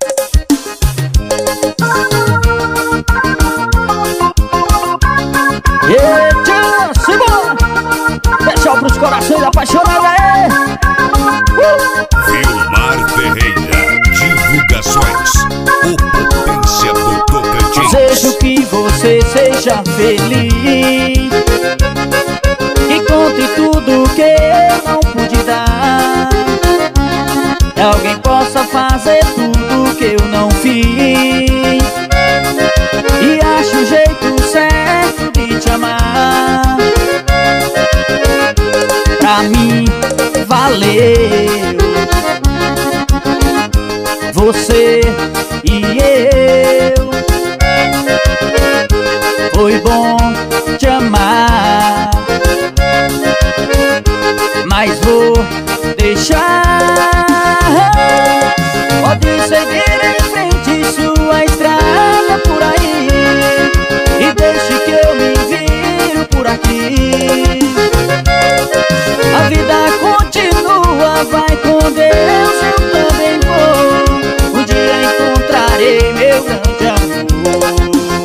Eita, simbora! Especial pros corações apaixonados aí! Vilmar Ferreira, divulgações, o Potência do Tocantins. Desejo que você seja feliz, que conte tudo que eu não pude dar, que alguém possa fazer tudo que eu não fiz, e acho o jeito certo de te amar. Pra mim valeu você e eu. Foi bom te amar, mas vou deixar. Pode seguir em frente sua estrada por aí, e deixe que eu me viro por aqui. A vida continua, vai com Deus, eu também vou. Um dia encontrarei meu grande amor.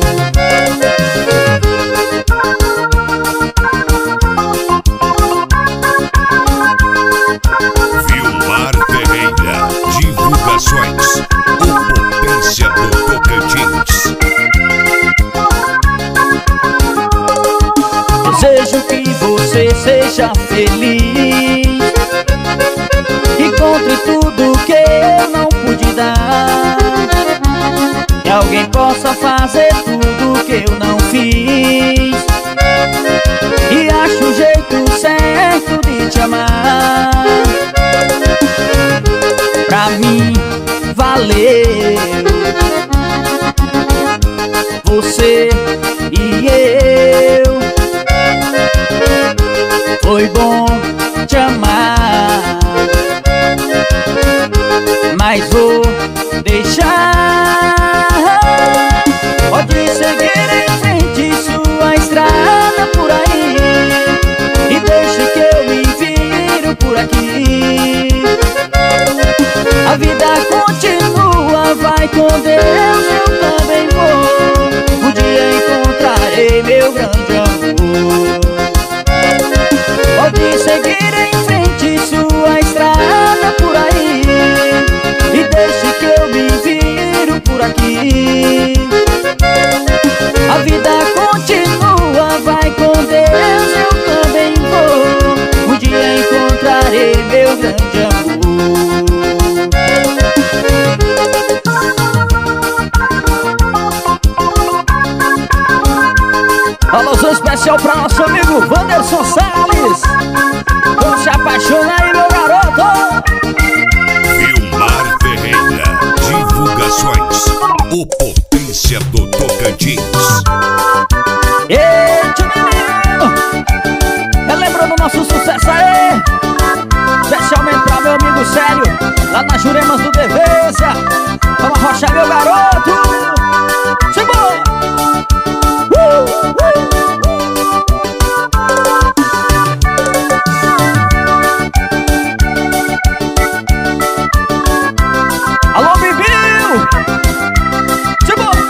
Vilmar Ferreira, divulgações, o Potência do Tocantins. Desejo que você seja feliz, que encontre tudo que eu não pude dar, que alguém possa fazer tudo que eu não fiz, e acho o jeito certo de te amar. Pra mim valeu você e eu. Foi bom te amar, mas vou deixar. Pode seguir em frente sua estrada por aí, e deixe que eu me viro por aqui. A vida continua, vai com Deus, eu também vou. Um dia encontrarei meu grande amor. Pode seguir em frente sua estrada por aí, e deixe que eu me viro por aqui. A vida continua, vai com Deus, eu também vou. Um dia encontrarei meu grande amor. Alôzão especial pra nosso amigo Wanderson Salles. Vamos se apaixonar aí, meu garoto. Vilmar Ferreira, divulgações, o Potência do Tocantins. Eita, menino, relembrando o nosso sucesso aí, especialmente pra meu amigo Sério, lá nas Juremas do Devência. Vamos arrochar, meu garoto. Simbora! Alô, Bibiu! Simbora!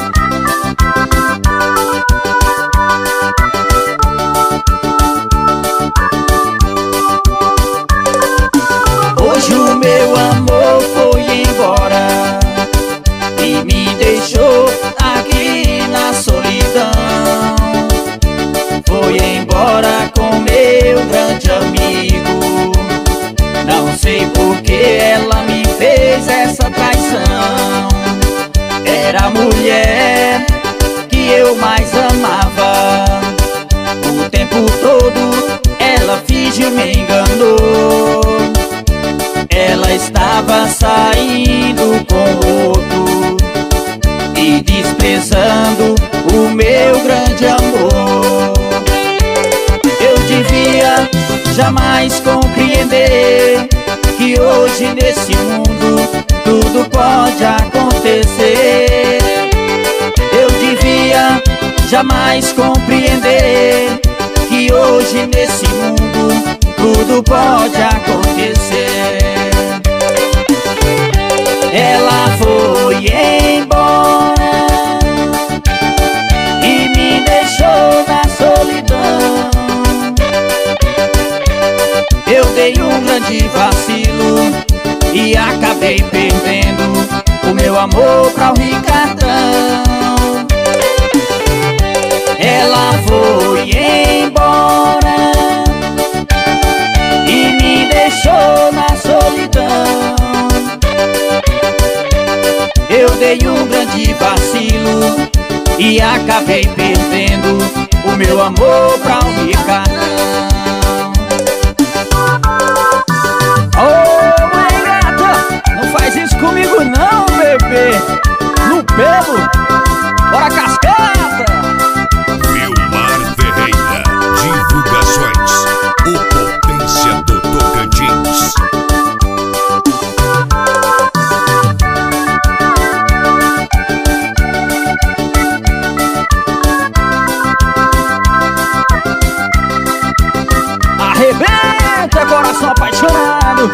Hoje o meu amor foi embora e me deixou aqui na solidão. Foi embora com meu grande amigo. Não sei por que ela me fez essa traição. Era a mulher que eu mais amava. O tempo todo ela fingiu, me enganou. Ela estava saindo com outro e desprezando o meu grande amor. Eu devia jamais compreender que hoje nesse mundo tudo pode acontecer. Eu devia jamais compreender que hoje nesse mundo tudo pode acontecer. Ela foi amor pra o Ricardão. Ela foi embora e me deixou na solidão. Eu dei um grande vacilo e acabei perdendo o meu amor pra o Ricardão. Ô, mãe gata, não faz isso comigo não, bebê. No pelo, bora cascata. Vilmar Ferreira, divulgações, o Potência do Tocantins. Arrebenta, coração apaixonado.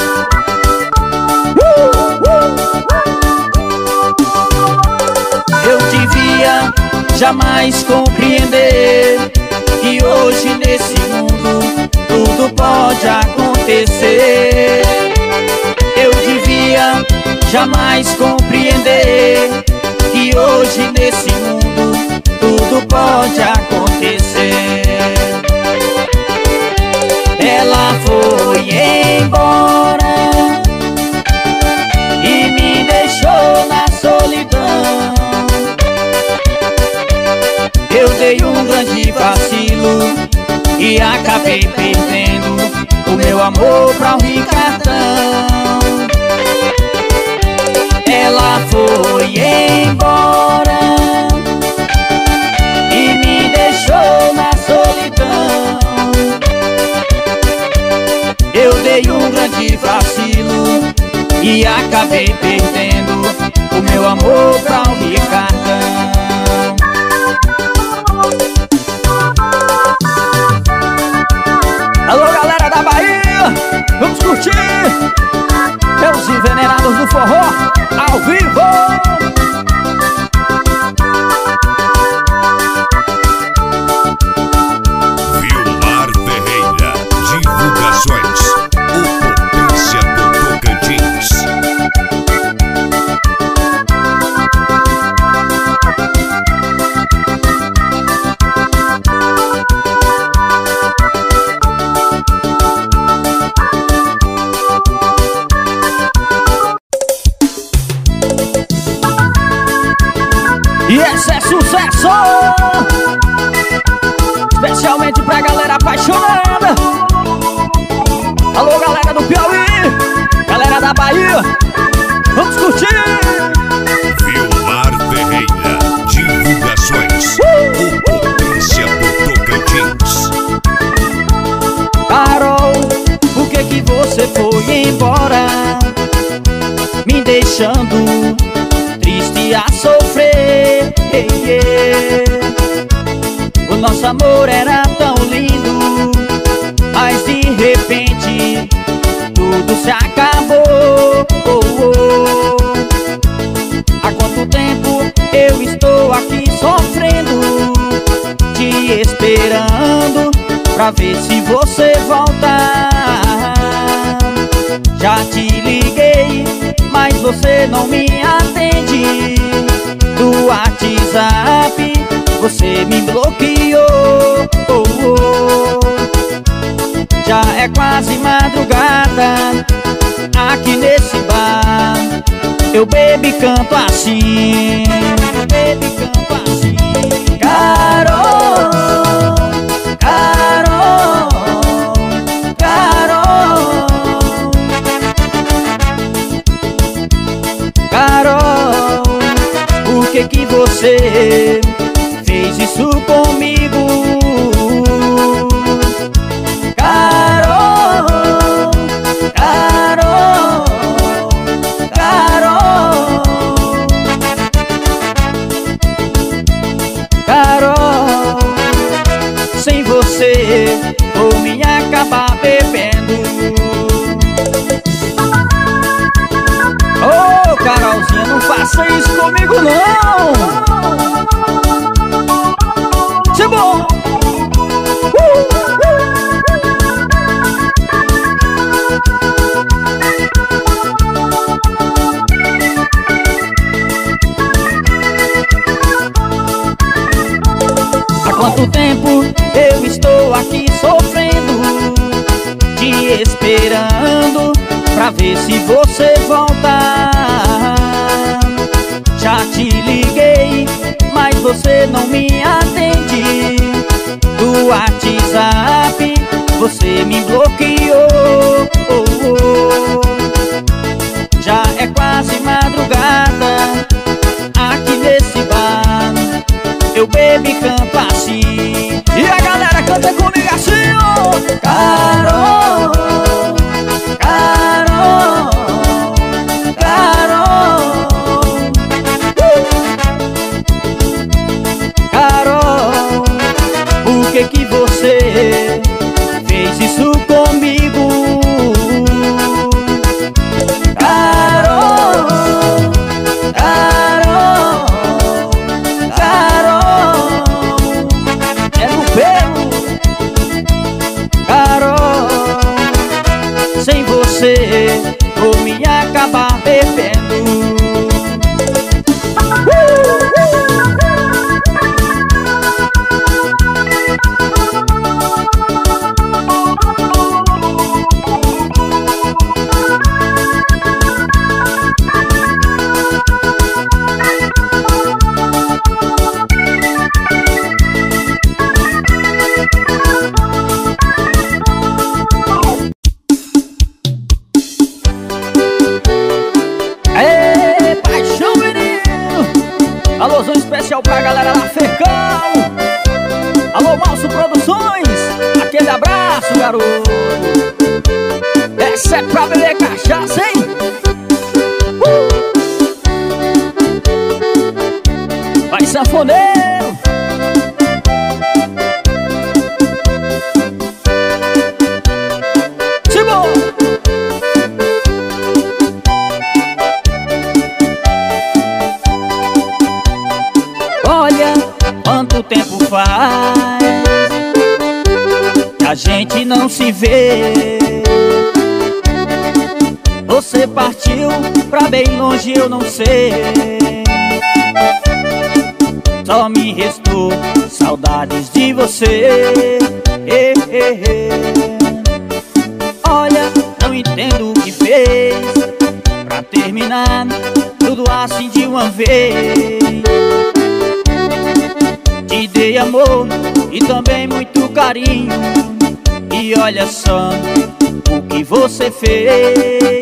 Eu devia jamais compreender que hoje nesse mundo tudo pode acontecer. Eu devia jamais compreender que hoje nesse mundo tudo pode acontecer. Ela foi embora e me deixou na solidão. Eu dei um grande vacilo e acabei perdendo o meu amor pra o Ricardão. Ela foi embora e me deixou na solidão. Eu dei um grande vacilo e acabei perdendo o meu amor pra o Ricardão. Alô, galera da Bahia, vamos curtir é os envenenados do forró ao vivo. Vilmar Ferreira, divulgações, o Potência do Tocantins. E esse é sucesso, especialmente pra galera apaixonada. Alô, galera do Piauí, galera da Bahia, vamos curtir. Vilmar Ferreira, divulgações, o Potência do Tocantins. Carol, por que você foi embora, me deixando triste a sofrer? O nosso amor era tão lindo, mas de repente tudo se acabou. Há quanto tempo eu estou aqui sofrendo, te esperando pra ver se você voltar. Já te liguei, mas você não me atende. Do WhatsApp você me bloqueou. Já é quase madrugada aqui nesse bar. Eu bebo e canto assim, bebo e canto assim. Carol, Carol, Carol, Carol, por que você fez isso comigo? Carol, Carol, Carol, Carol, sem você vou me acabar bebendo. Ô, Carolzinha, não faça isso comigo não. Isso é bom. ver se você voltar. Já te liguei, mas você não me atende. Do WhatsApp você me bloqueou. Já é quase madrugada aqui nesse bar. Eu bebo e canto assim, e a galera canta comigo assim, ó. Carol, Carol, Carol, Carol, por que você fez isso comigo? Carol, Carol, Carol, é no pelo. Carol, sem você vou me acabar bebendo. Alôzão especial pra galera da Fecão. Alô, Malso Produções, aquele abraço, garoto. Essa é pra beber cachaça, hein? Vai, sanfoneiro. Simbora. Olha quanto tempo faz que a gente não se vê. Você partiu pra bem longe, eu não sei. Só me restou saudades de você. Olha, não entendo o que fez pra terminar tudo assim de uma vez. Te dei amor e também muito carinho, e olha só o que você fez.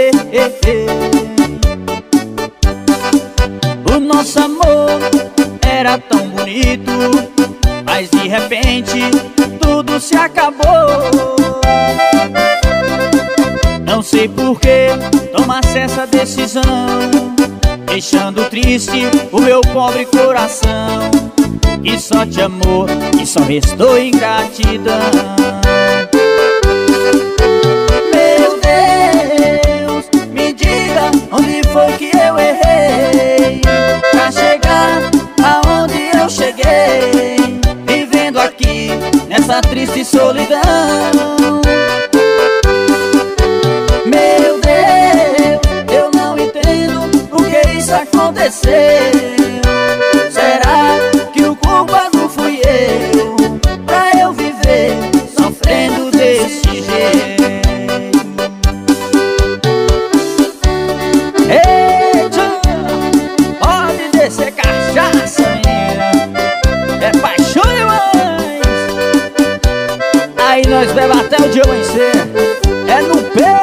O nosso amor era tão bonito, mas de repente tudo se acabou. Não sei por que tomasse essa decisão, deixando triste o meu pobre coração, que só te amou e só restou ingratidão. Meu Deus, me diga onde foi que eu errei pra chegar aonde eu cheguei, vivendo aqui nessa triste solidão. Meu Deus, eu não entendo por que isso aconteceu. Será que o culpado fui eu, pra eu viver sofrendo desse jeito? Eita, pode descer cachaça, menina, é paixão demais. Aí nós bebemos até o dia amanhecer, é no pelo.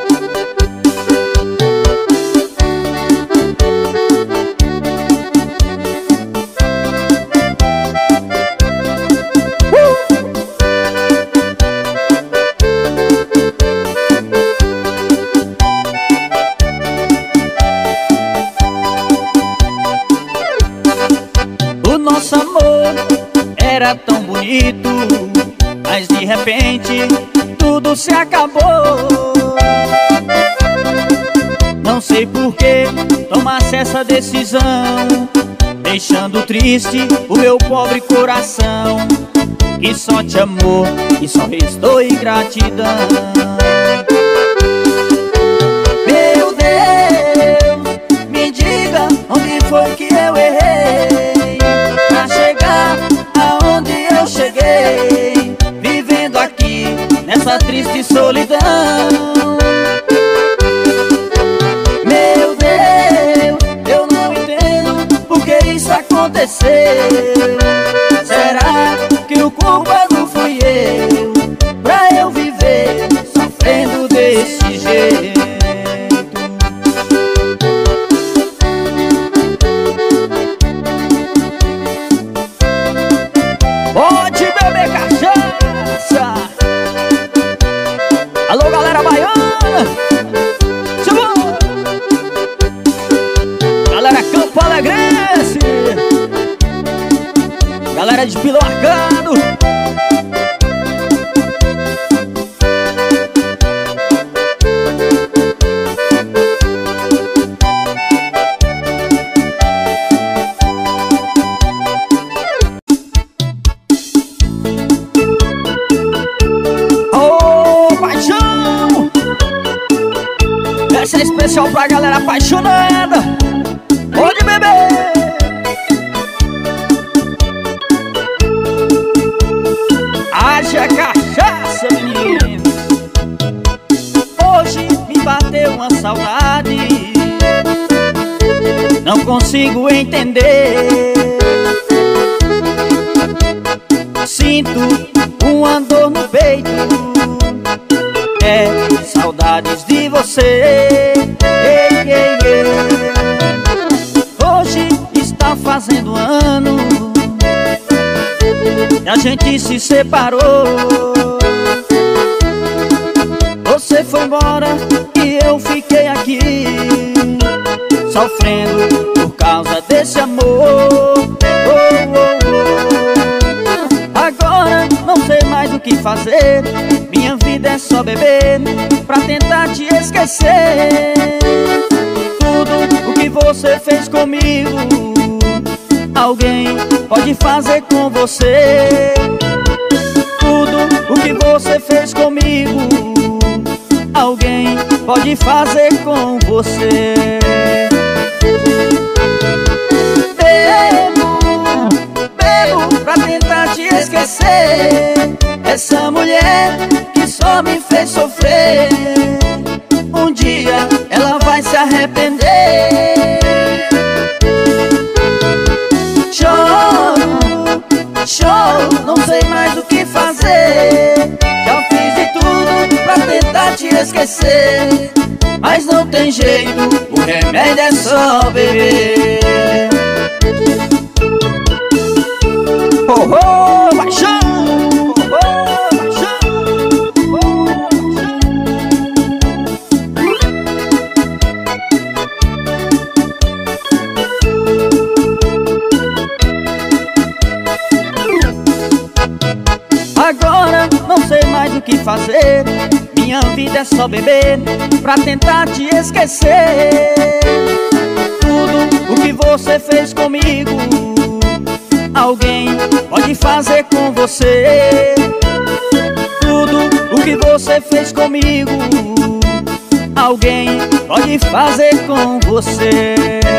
O nosso amor era tão bonito, mas de repente tudo se acabou. Não sei por que tomasse essa decisão, deixando triste o meu pobre coração, que só te amou e só restou ingratidão. Meu Deus, me diga onde foi que eu errei pra chegar aonde eu cheguei, vivendo aqui nessa triste solidão. aconteceu? Será que o culpado fui eu, pra eu viver sofrendo desse jeito? Pode beber cachaça. Alô, galera baiana, chegou! Galera Campo Alegrense, galera de Pilão Arcado. Essa é especial pra galera apaixonada. Pode beber. Haja cachaça, menino. Hoje me bateu uma saudade, não consigo entender. Sinto uma dor no peito, é saudades de você. Ei, ei, ei. Hoje está fazendo ano e a gente se separou. Você foi embora e eu fiquei aqui sofrendo por causa desse amor. Oh, oh, oh. Agora não sei mais o que fazer. Minha vida é só beber pra tentar te esquecer. Tudo o que você fez comigo, alguém pode fazer com você. Tudo o que você fez comigo, alguém pode fazer com você. Bebo pra tentar te esquecer. Essa mulher que só me fez sofrer, um dia ela vai se arrepender. Choro, choro, não sei mais o que fazer. Já fiz de tudo pra tentar te esquecer, mas não tem jeito, o remédio é só beber. Oh, oh, paixão! Agora não sei mais o que fazer. Minha vida é só beber pra tentar te esquecer. Tudo o que você fez comigo, alguém pode fazer com você. Tudo o que você fez comigo, alguém pode fazer com você.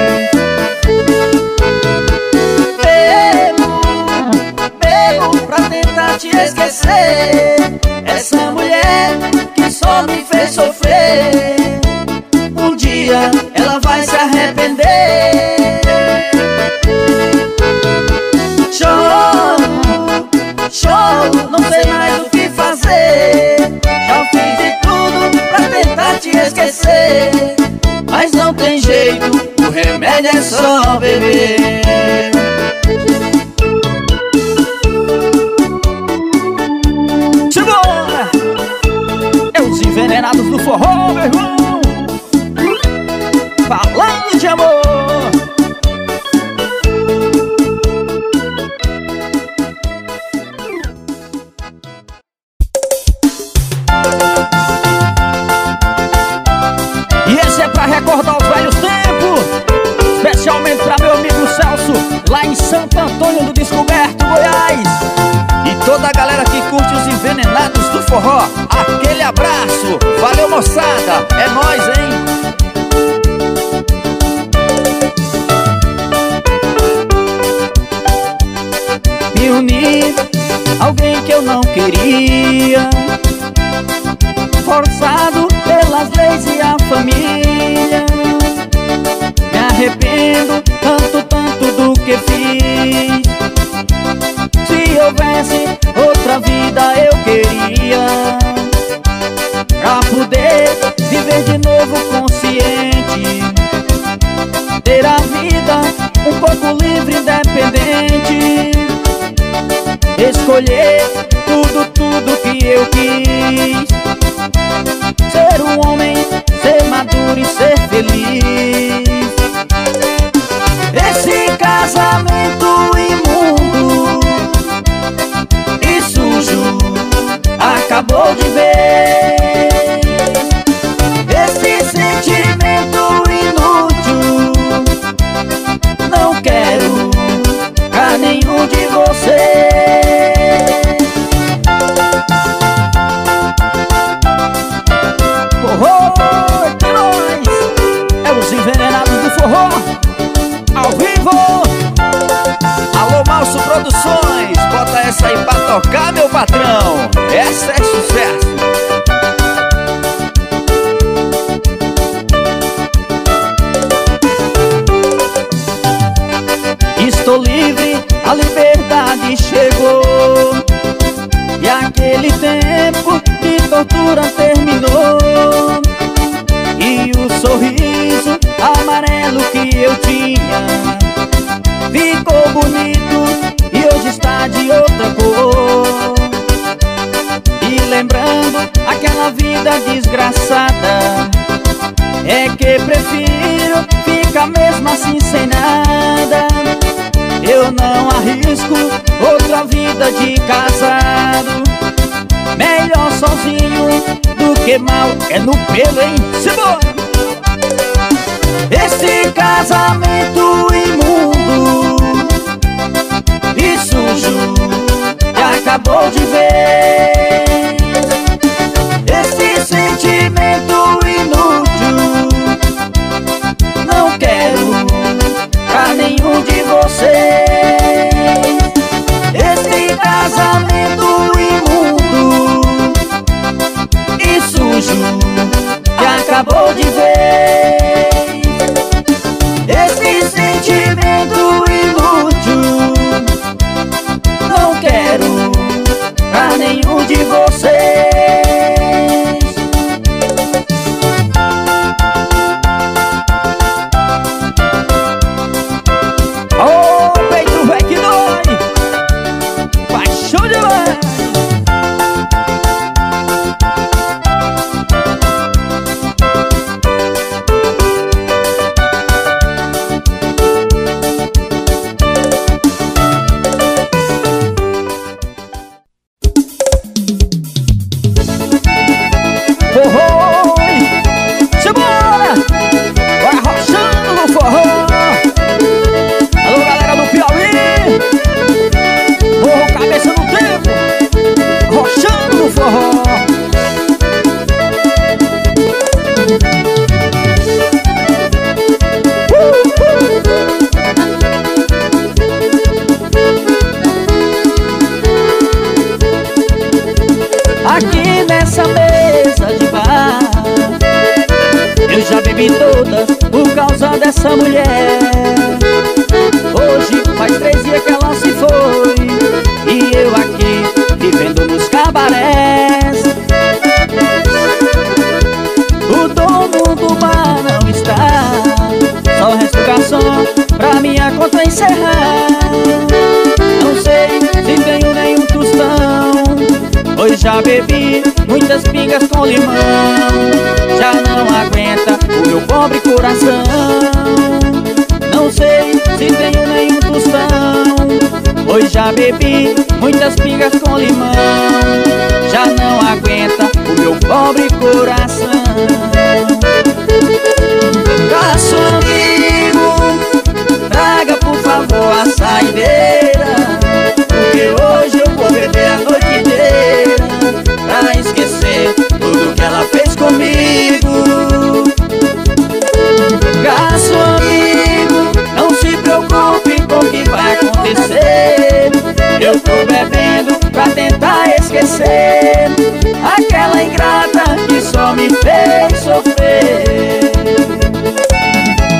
Pra tentar te esquecer. Essa mulher que só me fez sofrer, um dia ela vai se arrepender. Choro, choro, não sei mais o que fazer. Já fiz de tudo pra tentar te esquecer, mas não tem jeito, o remédio é só beber. Envenenados do forró, meu irmão, falando de amor. E esse é pra recordar os velhos tempos, especialmente pra meu amigo Celso, lá em Santo Antônio do Descoberto, Goiás. E toda a galera que curte os envenenados do forró, aquele abraço. Valeu, moçada, é nóis, hein? Me unir alguém que eu não queria, forçado pelas leis e a família. Me arrependo tanto, tanto do que fiz. houvesse outra vida eu queria, pra poder viver de novo consciente, ter a vida um pouco livre, independente, escolher tudo que eu quis, ser um homem, ser maduro e ser feliz. Esse casamento imundo e sujo acabou de vez. Esse sentimento inútil não quero pra nenhum de vocês. Forró, é nóis! É os envenenados do forró ao vivo. Alô, Malso Produções, bota essa aí pra tocar, meu patrão. Essa é sucesso. Estou livre, a liberdade chegou, e aquele tempo de tortura terminou, e o sorriso amarelo que eu tinha ficou bonito e hoje está de outra cor. E lembrando aquela vida desgraçada, é que prefiro ficar mesmo assim sem nada. Eu não arrisco outra vida de casado, melhor sozinho do que mal é no pelo, hein? Simbora! Esse casamento imundo e sujo acabou de vez. Esse sentimento inútil não quero pra nenhum de vocês. Esse casamento imundo e sujo acabou de vez. Esse sentimento inútil não quero pra nenhum de vocês. Oh, peito vai que dói, paixão demais. Aqui nessa mesa de bar eu já bebi todas por causa dessa mulher. Hoje faz 3 dias que ela se foi e eu aqui vivendo nos cabarés. O dono do bar não está, só resta o garçom pra minha conta encerrar. Não sei se tenho nenhum tostão, pois já bebi muitas pingas com limão. Já não aguenta o meu pobre coração. Não sei se tenho nenhum tostão, pois já bebi muitas pingas com limão. Já não aguenta o meu pobre coração. Garçom amigo, traga por favor a saideira, porque hoje eu vou beber a noite inteira pra esquecer tudo que ela fez comigo. Garçom amigo, não se preocupe com o que vai acontecer. Eu tô bebendo pra tentar esquecer aquela ingrata que só me fez sofrer.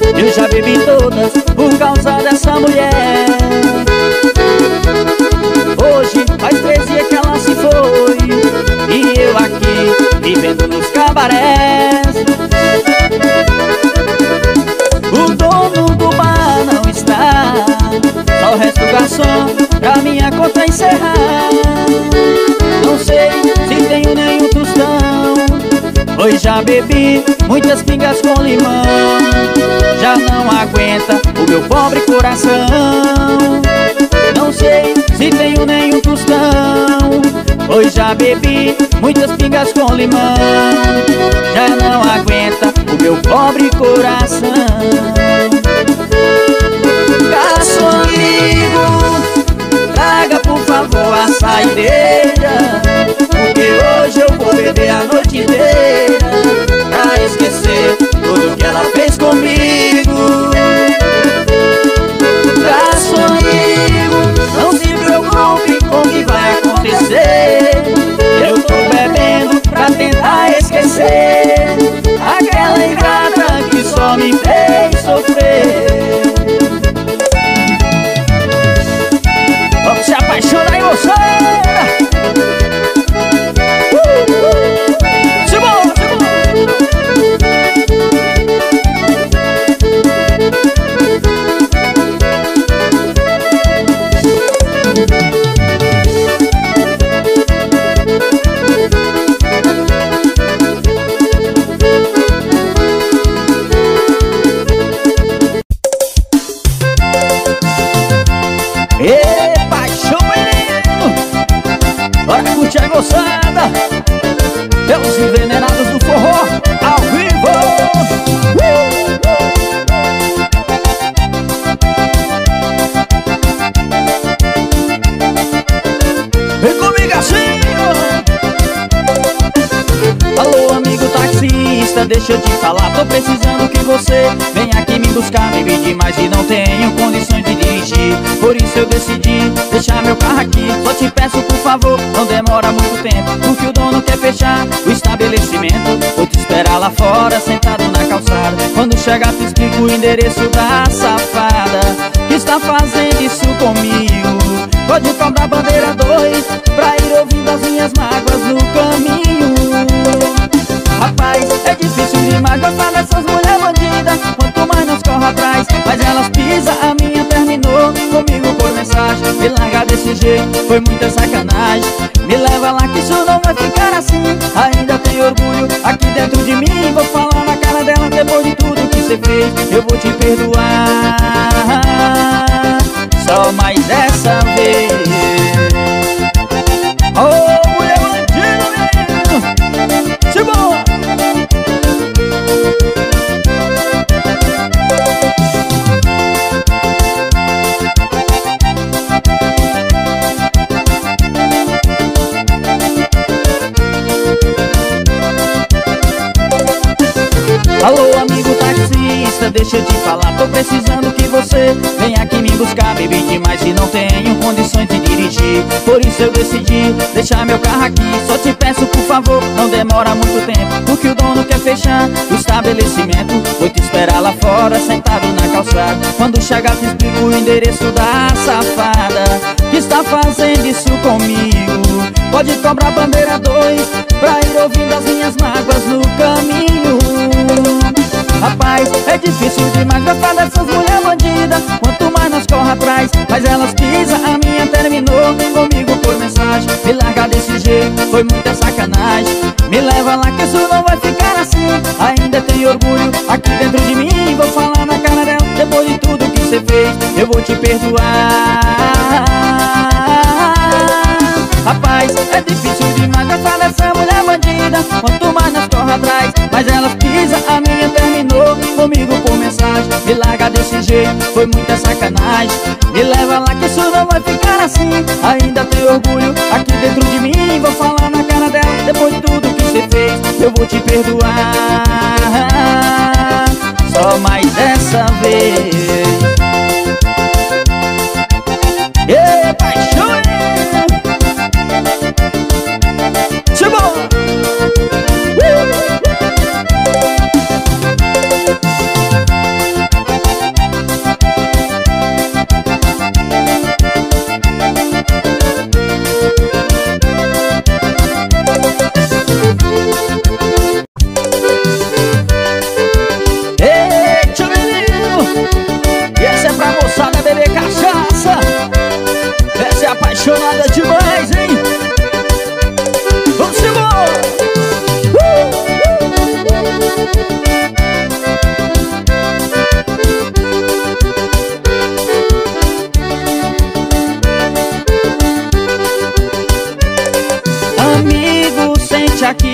Eu já bebi todas por causa dessa mulher. Hoje faz 3 dias que ela se foi e eu aqui vivendo nos cabarés. O dono do bar não está, só resta o garçom pra minha conta encerrar. Não sei se tenho nenhum tostão, pois já bebi muitas pingas com limão. Já não aguenta o meu pobre coração. Não sei se tenho nenhum tostão, pois já bebi muitas pingas com limão. Já não aguenta o meu pobre coração. Garçom amigo, traga por favor a saideira, porque hoje eu vou beber a noite inteira pra esquecer tudo que ela fez comigo. Garçom amigo, não se preocupe com o que vai acontecer. Eu tô bebendo pra tentar esquecer aquela ingrata que só me fez sofrer. Vamos se apaixonar aí, moçada! Moçada, é os envenenados do forró ao vivo. Vem comigo assim. Alô amigo taxista, deixa eu te falar, tô precisando que você venha aqui me buscar. Bebi demais e não tenho condições de dirigir, por isso eu decidi deixar meu carro aqui. Só te peço por favor, não demora muito tempo, porque o dono quer fechar o estabelecimento. Vou te esperar lá fora, sentado na calçada. Quando chegar te explico o endereço da safada que está fazendo isso comigo. Pode cobrar bandeira 2 pra ir ouvindo as minhas mágoas no caminho. Rapaz, é difícil demais gostar dessas mulheres bandidas. Quanto mais nós corre atrás, mas elas pisam. A minha terminou comigo por mensagem. Me largar desse jeito foi muita sacanagem. Me leva lá que isso não vai ficar assim. Ainda tenho orgulho aqui dentro de mim. Vou falar na cara dela depois de tudo que você fez. Eu vou te perdoar, só mais dessa vez. Oh, mulher bandida, menino, se boa. Alô amigo taxista, deixa eu te falar, tô precisando que você venha aqui me buscar. Bebi demais e não tenho condições de dirigir, por isso eu decidi deixar meu carro aqui. Só te peço por favor, não demora muito tempo, porque o dono quer fechar o estabelecimento. Vou te esperar lá fora, sentado na calçada. Quando chegar te explico o endereço da safada que está fazendo isso comigo. Pode cobrar bandeira 2 pra ir ouvindo as minhas mágoas no caminho. Rapaz, é difícil demais gostar dessas mulheres bandidas. Quanto mais nós corre atrás, mas elas pisam. A minha terminou comigo por mensagem. Me largar desse jeito foi muita sacanagem. Me leva lá que isso não vai ficar assim. Ainda tenho orgulho aqui dentro de mim. Vou falar na cara dela depois de tudo que você fez. Eu vou te perdoar. Rapaz, é difícil demais gostar dessa mulher bandida. Quanto mais nós corre atrás, mas elas pisam. A minha terminou comigo por mensagem. Me larga desse jeito foi muita sacanagem. Me leva lá que isso não vai ficar assim. Ainda tenho orgulho aqui dentro de mim. Vou falar na cara dela depois de tudo que você fez. Eu vou te perdoar, só mais dessa vez. Ei, paixão!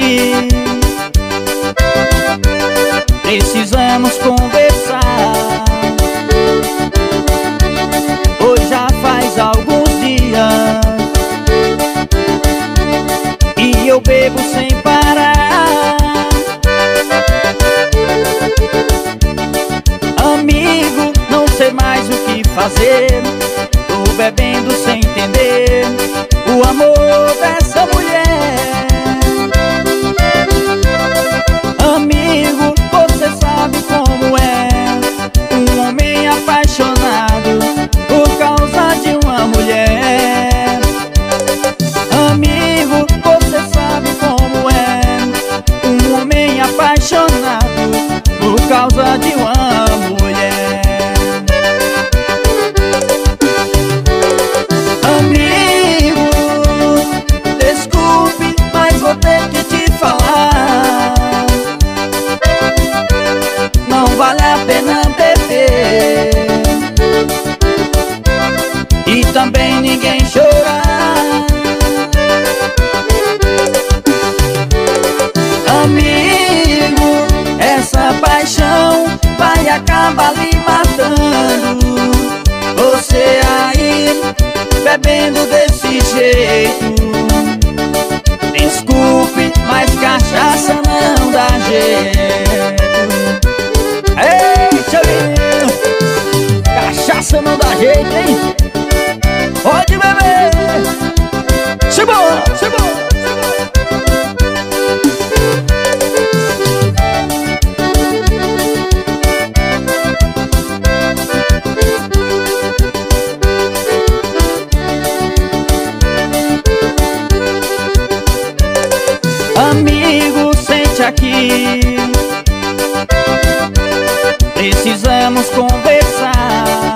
aqui. Precisamos conversar. Hoje já faz alguns dias e eu bebo sem parar. Amigo, não sei mais o que fazer. Tô bebendo sem entender o amor dessa mulher. Amigo, você sabe como é um homem apaixonado por causa de uma mulher. Amigo, você sabe como é um homem apaixonado por causa de uma mulher. Amigo, desculpe, mas vou ter que te falar. Não vale a pena beber e também ninguém chorar. Amigo, essa paixão vai acabar lhe matando. Você aí bebendo desse jeito. Desculpe, mas cachaça não dá jeito. Eita, menino, cachaça não dá jeito, hein? Pode beber. Simbora, simbora. Amigo, sente aqui. Precisamos conversar.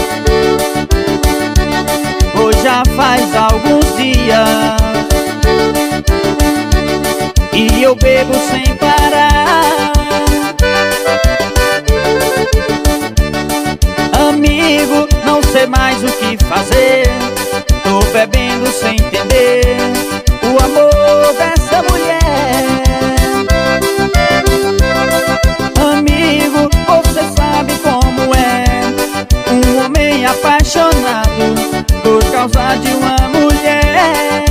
Hoje já faz alguns dias e eu bebo sem parar. Amigo, não sei mais o que fazer. Tô bebendo sem entender o amor dessa mulher. Amigo, você sabe como é um homem apaixonado por causa de uma mulher.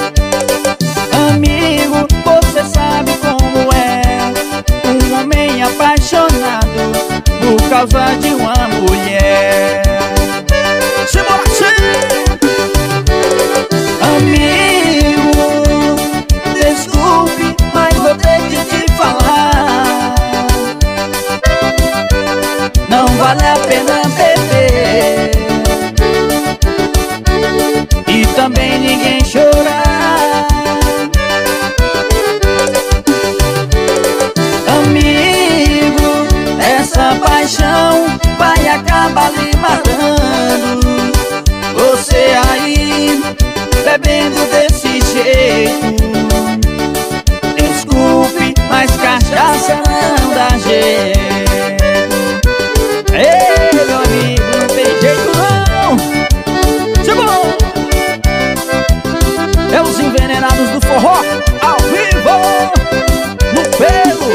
Amigo, você sabe como é um homem apaixonado por causa de uma mulher. Simbora, amigo, desculpe, mas vou ter que te falar. Não vale a pena beber e também ninguém chorar. Amigo, essa paixão vai acabar lhe matando. Você aí bebendo desse jeito. Desculpe, mas cachaça não dá jeito. Ei, meu amigo, não tem jeito não. Chegou! É os envenenados do forró, ao vivo, no pelo.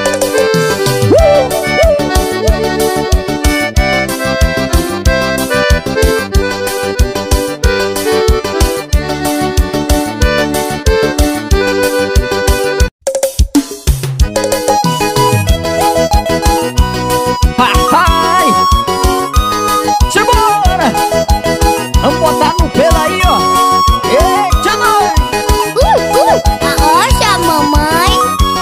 Vamos botar no pelo aí, ó. Eita, nós! Aonde, mamãe?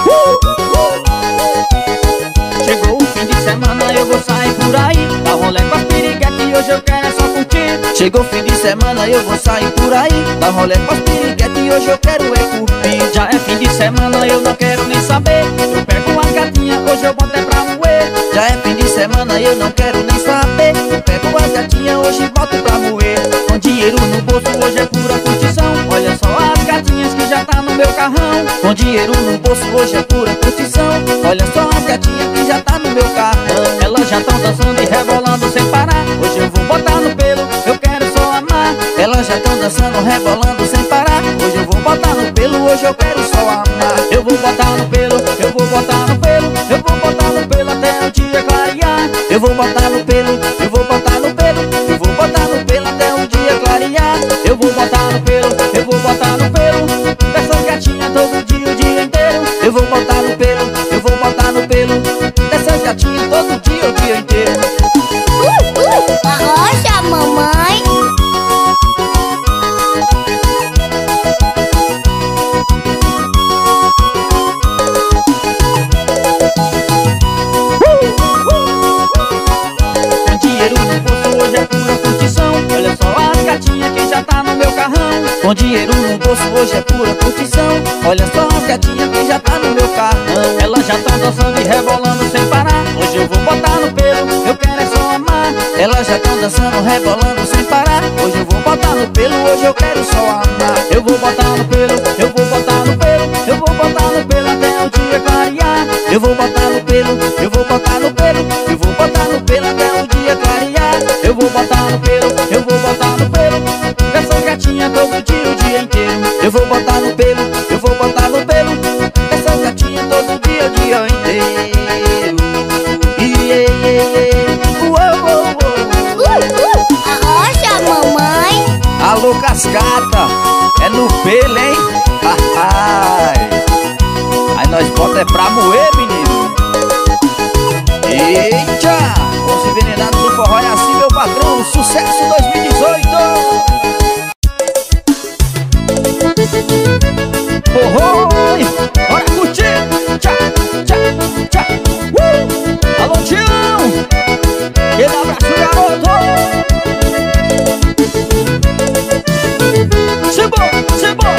Chegou o fim de semana, eu vou sair por aí. Dá rolê com as piriguetes e hoje eu quero é só curtir. Chegou o fim de semana, eu vou sair por aí. Dá rolê com as piriguetes e hoje eu quero é curtir. Já é fim de semana, eu não quero nem saber. Eu pego uma gatinha, hoje eu boto é pra moer. Já é fim de semana, eu não quero nem saber. Eu pego as gatinhas, hoje boto pra moer. Com dinheiro no bolso, hoje é pura curtição. Olha só as gatinhas que já tá no meu carrão. Com dinheiro no bolso, hoje é pura curtição. Olha só as gatinhas que já tá no meu carrão. Elas já tão dançando e rebolando sem parar. Hoje eu vou botar no pelo, eu quero só amar. Elas já tão dançando, rebolando sem parar. Hoje eu vou botar no pelo, hoje eu quero só amar. Eu vou Eu vou botar no pelo, eu vou botar no pelo, eu vou botar no pelo até o dia clarear. Eu vou botar no pelo, eu vou botar no pelo dessas gatinhas todo dia, o dia inteiro. Eu vou botar no pelo, eu vou botar no pelo dessas gatinhas todo dia, o dia inteiro. Arrocha, mamãe. Com dinheiro no bolso hoje é pura curtição. Olha só as gatinhas que já tá no meu carrão. Com dinheiro no bolso hoje é pura curtição. Olha só as gatinhas que já tá no meu carrão. Elas já tão dançando e rebolando sem parar. Hoje eu vou botar no pelo, eu quero é só amar. Elas já tão dançando, rebolando sem parar. Hoje eu vou botar no pelo, hoje eu quero só amar. Eu vou botar no pelo, eu vou botar no pelo, eu vou botar no pelo até o dia clarear. Eu vou botar no pelo, eu vou botar no pelo, eu vou botar no pelo até o dia clarear. Eu vou botar no pelo, eu vou botar no pelo dessas gatinhas todo dia, o dia inteiro. Eu vou botar no pelo, eu vou botar no pelo dessas gatinhas todo dia, o dia inteiro. Arrocha, mamãe. Alô, cascata, é no pelo, hein? Aí nós bota é pra moer, menino. Eita! Os envenenados do forró é assim, meu patrão. Sucesso 2018. Oi, bora curtir. Tchá, tchá, tchá. Alô, Tião. Aquele abraço, garoto. Sebo.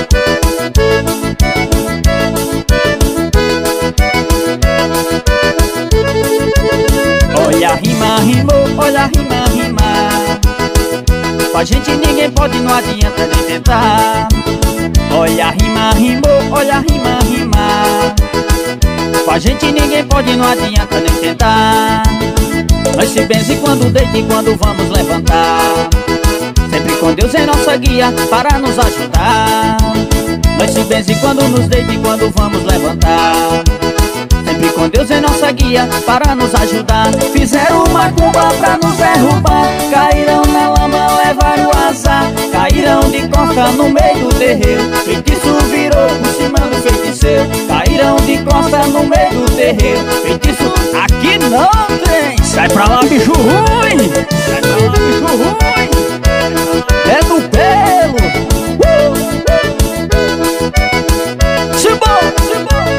Olha a rima, rimou, olha a rima, rimar. Com a gente ninguém pode, não adianta nem tentar. Olha a rima, rimou, olha a rima, rimar. Com a gente ninguém pode, não adianta nem tentar. Nós se benze quando deita e quando vamos levantar. Sempre com Deus é nossa guia para nos ajudar. Nós se benze quando nos deita e quando vamos levantar. Sempre com Deus é nossa guia para nos ajudar. Fizeram uma curva pra nos derrubar. Caíram na lama, levaram o azar. Caíram de costa no meio do terreiro. Feitiço virou por cima do feiticeiro. Caíram de costa no meio do terreiro. Feitiço aqui não tem. Sai pra lá, bicho ruim. Sai pra lá, bicho ruim. É no pelo. Simbora, simbora.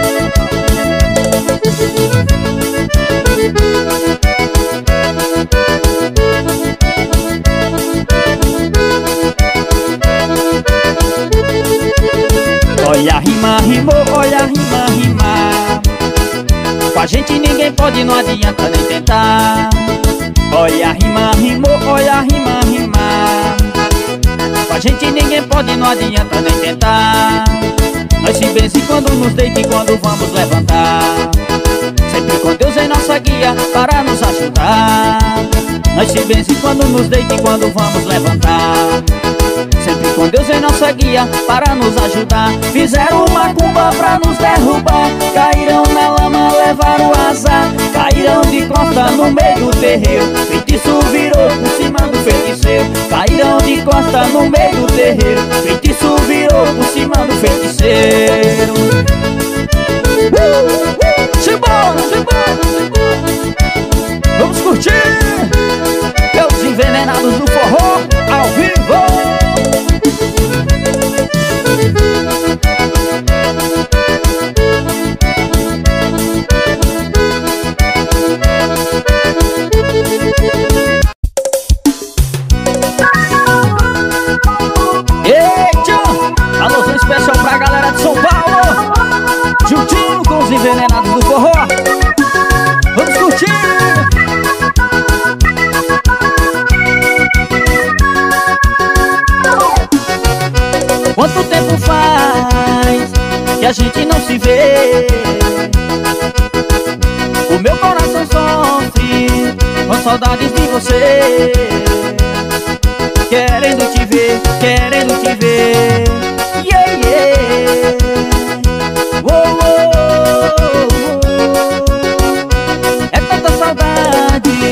Olha a rima, rimou, olha a rima, rimar. Com a gente ninguém pode, não adianta nem tentar. Olha a rima, rimou, olha a rima, rimar. Com a gente ninguém pode, não adianta nem tentar. Nós se benze quando nos deita e quando vamos levantar. Sempre com Deus é nossa guia para nos ajudar. Nós se benze quando nos deita e quando vamos levantar. Sempre com Deus é nossa guia para nos ajudar. Fizeram uma curva pra nos derrubar. Caíram na lama, levaram o azar. Caíram de costa no meio do terreiro. Feitiço virou por cima do feiticeiro. Caíram de costa no meio do terreiro. Feitiço virou por cima do feiticeiro. Simbora, simbora, simbora. Vamos curtir. Os envenenados do forró ao vivo. Eita! Alôzão especial pra galera de São Paulo. Juntinho com os envenenados do forró. Vamos curtir! Quanto tempo faz que a gente não se vê? O meu coração sofre com saudades de você. Querendo te ver, querendo te ver. Yeah, yeah. Oh, oh, oh, oh. É tanta saudade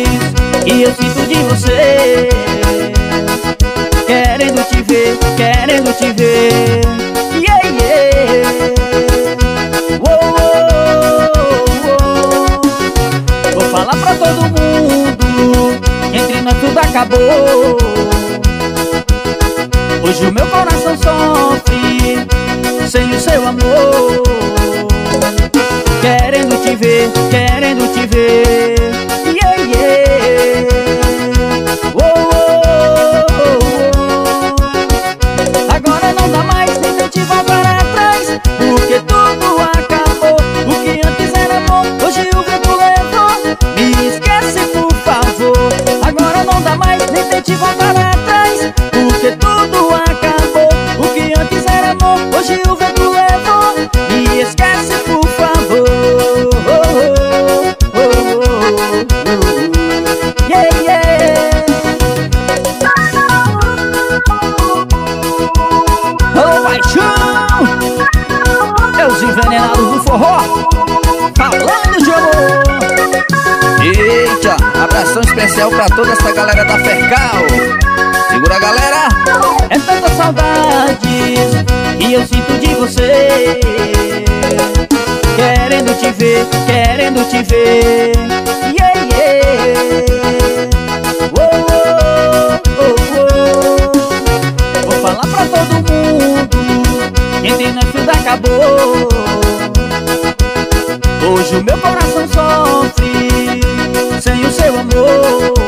e eu sinto de você. Querendo te ver, querendo te ver. Yeah, yeah. Oh, oh, oh. Vou falar pra todo mundo, entre nós tudo acabou. Hoje o meu coração sofre sem o seu amor. Querendo te ver, querendo te ver. Yeah, yeah. Oh, oh, oh, oh. Agora não dá mais nem pra te voltar atrás, porque tudo acabou. O que antes era bom, hoje o vento levou. Me esquece, por favor. Agora não dá mais nem pra te voltar atrás, porque tudo acabou. O que antes era bom, hoje o vento levou. Me esquece, por favor. Yeah, yeah. Ô, paixão, é os envenenados do forró, falando de amor. Eita, abração especial pra toda essa galera da Fercal. Segura, galera. É tanta saudade que eu sinto de você. Querendo te ver, querendo te ver. Yeah, yeah. Oh, oh, oh, oh. Vou falar pra todo mundo, entre nós tudo acabou. Hoje o meu coração sofre sem o seu amor.